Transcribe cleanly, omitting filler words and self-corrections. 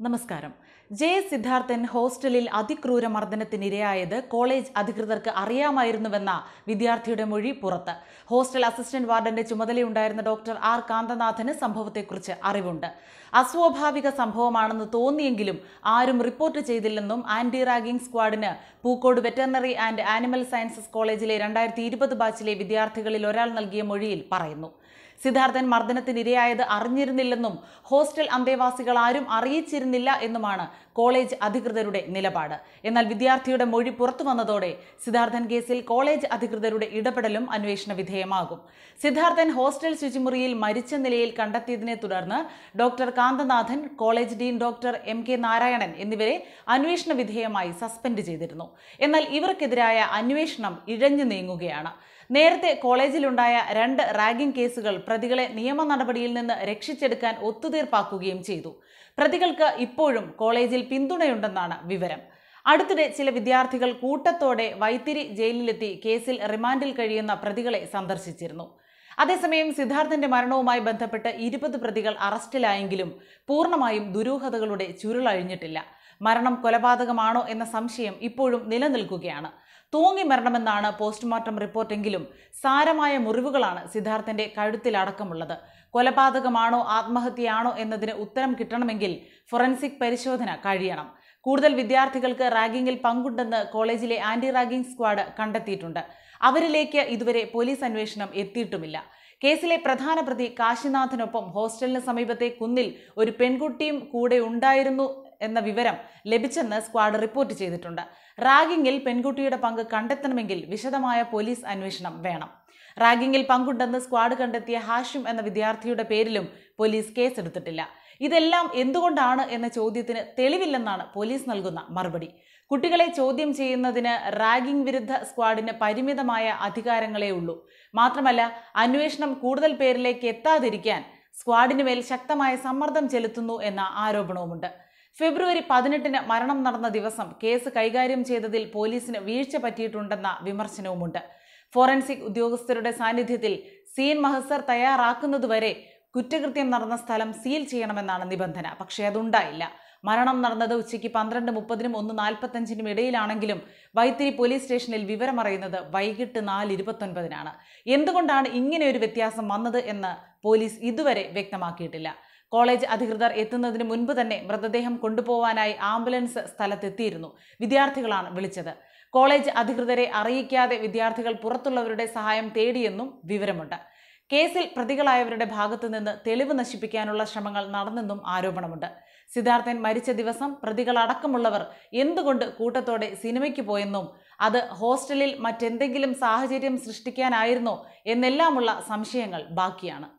നമസ്കാരം. ജെ സിദ്ധാർത്ഥൻ ഹോസ്റ്റലിൽ അതിക്രൂര മർദ്ദനത്തിനിരയായത് കോളേജ് അധികൃതർക്ക് അറിയാമായിരുന്നുവെന്ന വിദ്യാർത്ഥിയുടെ മൊഴി പുറത്ത്. ഹോസ്റ്റൽ അസിസ്റ്റന്റ് വാർഡന്റെ ചുമതലയുണ്ടായിരുന്ന ഡോക്ടർ ആർ കാന്തനാഥന് സംഭവത്തെക്കുറിച്ച് അറിവുണ്ട്. അസ്വാഭാവിക സംഭവമാണെന്ന് തോന്നിയെങ്കിലും ആരും റിപ്പോർട്ട് ചെയ്തില്ലെന്നും ആന്റി റാഗിംഗ് സ്ക്വാഡിന് Pookode veterinary and animal sciences കോളേജിലെ 2020 ബാച്ചിലെ വിദ്യാർത്ഥികളിൽ ഒരാൾ നൽകിയ മൊഴിയിൽ പറയുന്നു. സിദ്ധാർത്ഥൻ മർദ്ദനത്തിനിരയായത് അറിഞ്ഞിരുന്നില്ലെന്നും ഹോസ്റ്റൽ അന്തേവാസികൾ ആരും അറിയിച്ചിരുന്നില്ല എന്നുമാണ് കോളേജ് അധികൃതരുടെ നിലപാട്. എന്നാൽ വിദ്യാർത്ഥിയുടെ മൊഴി പുറത്തു വന്നതോടെ സിദ്ധാർത്ഥൻ കേസിൽ കോളേജ് അധികൃതരുടെ ഇടപെടലും അന്വേഷണ വിധേയമാകും. സിദ്ധാർത്ഥൻ ഹോസ്റ്റൽ ശുചിമുറിയിൽ മരിച്ച നിലയിൽ കണ്ടെത്തിയതിനെ തുടർന്ന് doctor Kanthanathan, college dean doctor MK Narayanan എന്നിവരെ അന്വേഷണ വിധേയമായി സസ്പെൻഡ് ചെയ്തിരുന്നു. എന്നാൽ ഇവർക്കെതിരായ അന്വേഷണം ഇഴഞ്ഞു നീങ്ങുകയാണ്. നേരത്തെ കോളേജിലുണ്ടായ 2 റാഗിംഗ് കേസുകൾ പ്രതികളെ നിയമ നടപടിയിൽ നിന്ന് രക്ഷിച്ചെടുക്കാൻ ഒത്തുതീർപ്പാക്കുകയും ചെയ്തു. പ്രതികൾക്ക് ഇപ്പോഴും കോളേജിൽ പിന്തുണയുണ്ടെന്നാണ് വിവരം. അടുത്തിടെ ചില വിദ്യാർത്ഥികൾ കൂട്ടത്തോടെ വൈത്തിരി ജയിലിലെത്തി കേസിൽ റിമാൻഡിൽ കഴിയുന്ന പ്രതികളെ സന്ദർശിച്ചിരുന്നു. അതേസമയം സിദ്ധാർത്ഥന്റെ മരണവുമായി ബന്ധപ്പെട്ട് 20 പ്രതികൾ അറസ്റ്റിലായെങ്കിലും പൂർണ്ണമായും ദുരൂഹതകളുടെ ചുരുളഴിഞ്ഞിട്ടില്ല. മരണം കൊലപാതകമാണോ എന്ന സംശയം ഇപ്പോഴും നിലനിൽക്കുകയാണ്. തൂങ്ങി മരണമെന്നാണ് പോസ്റ്റ്മോർട്ടം റിപ്പോർട്ടെങ്കിലും സാരമായ മുറിവുകളാണ് സിദ്ധാർത്ഥന്റെ കഴുത്തിലടക്കമുള്ളത്. കൊലപാതകമാണോ ആത്മഹത്യയാണോ എന്നതിന് ഉത്തരം കിട്ടണമെങ്കിൽ ഫോറൻസിക് പരിശോധന കഴിയണം. കൂടുതൽ വിദ്യാർത്ഥികൾക്ക് റാഗിങ്ങിൽ പങ്കുണ്ടെന്ന് കോളേജിലെ ആന്റി റാഗിംഗ് സ്ക്വാഡ് കണ്ടെത്തിയിട്ടുണ്ട്. അവരിലേക്ക് ഇതുവരെ പോലീസ് അന്വേഷണം എത്തിയിട്ടുമില്ല. കേസിലെ പ്രധാന പ്രതി കാശിനാഥിനൊപ്പം ഹോസ്റ്റലിന് സമീപത്തെ കുന്നിൽ ഒരു പെൺകുട്ടിയും കൂടെ ഉണ്ടായിരുന്നു എന്ന വിവരം ലഭിച്ചെന്ന് സ്ക്വാഡ് റിപ്പോർട്ട് ചെയ്തിട്ടുണ്ട്. റാഗിങ്ങിൽ പെൺകുട്ടിയുടെ പങ്ക് കണ്ടെത്തണമെങ്കിൽ വിശദമായ പോലീസ് അന്വേഷണം വേണം. റാഗിങ്ങിൽ പങ്കുണ്ടെന്ന് സ്ക്വാഡ് കണ്ടെത്തിയ ഹാഷിം എന്ന വിദ്യാർത്ഥിയുടെ പേരിലും പോലീസ് കേസെടുത്തിട്ടില്ല. ഇതെല്ലാം എന്തുകൊണ്ടാണ് എന്ന ചോദ്യത്തിന് തെളിവില്ലെന്നാണ് പോലീസ് നൽകുന്ന മറുപടി. കുട്ടികളെ ചോദ്യം ചെയ്യുന്നതിന് റാഗിംഗ് വിരുദ്ധ സ്ക്വാഡിന് പരിമിതമായ അധികാരങ്ങളേ ഉള്ളൂ. മാത്രമല്ല, അന്വേഷണം കൂടുതൽ പേരിലേക്ക് എത്താതിരിക്കാൻ സ്ക്വാഡിന് മേൽ ശക്തമായ സമ്മർദ്ദം ചെലുത്തുന്നു എന്ന ആരോപണവുമുണ്ട്. ഫെബ്രുവരി 18-ന് മരണം നടന്ന ദിവസം കേസ് കൈകാര്യം ചെയ്തതിൽ പോലീസിന് വീഴ്ച പറ്റിയിട്ടുണ്ടെന്ന വിമർശനവുമുണ്ട്. ഫോറൻസിക് ഉദ്യോഗസ്ഥരുടെ സാന്നിധ്യത്തിൽ സീൻ മഹസർ തയ്യാറാക്കുന്നതുവരെ കുറ്റകൃത്യം നടന്ന സ്ഥലം സീൽ ചെയ്യണമെന്നാണ് നിബന്ധന. പക്ഷേ അതുണ്ടായില്ല. മരണം നടന്നത് ഉച്ചയ്ക്ക് 12:30-നും 1:45-നും ഇടയിലാണെങ്കിലും വൈത്തിരി പോലീസ് സ്റ്റേഷനിൽ വിവരമറിയുന്നത് വൈകിട്ട് 4:29-നാണ്. എന്തുകൊണ്ടാണ് ഇങ്ങനെയൊരു വ്യത്യാസം വന്നത് എന്ന് പോലീസ് ഇതുവരെ വ്യക്തമാക്കിയിട്ടില്ല. കോളേജ് അധികൃതർ എത്തുന്നതിന് മുൻപ് തന്നെ മൃതദേഹം കൊണ്ടുപോവാനായി ആംബുലൻസ് സ്ഥലത്തെത്തിയിരുന്നു. വിദ്യാർത്ഥികളാണ് വിളിച്ചത്. കോളേജ് അധികൃതരെ അറിയിക്കാതെ വിദ്യാർത്ഥികൾ പുറത്തുള്ളവരുടെ സഹായം തേടിയെന്നും വിവരമുണ്ട്. കേസിൽ പ്രതികളായവരുടെ ഭാഗത്തു നിന്ന് തെളിവ് നശിപ്പിക്കാനുള്ള ശ്രമങ്ങൾ നടന്നെന്നും ആരോപണമുണ്ട്. സിദ്ധാർത്ഥൻ മരിച്ച ദിവസം പ്രതികളടക്കമുള്ളവർ എന്തുകൊണ്ട് കൂട്ടത്തോടെ സിനിമയ്ക്ക് പോയെന്നും അത് ഹോസ്റ്റലിൽ മറ്റെന്തെങ്കിലും സാഹചര്യം സൃഷ്ടിക്കാനായിരുന്നോ എന്നെല്ലാമുള്ള സംശയങ്ങൾ ബാക്കിയാണ്.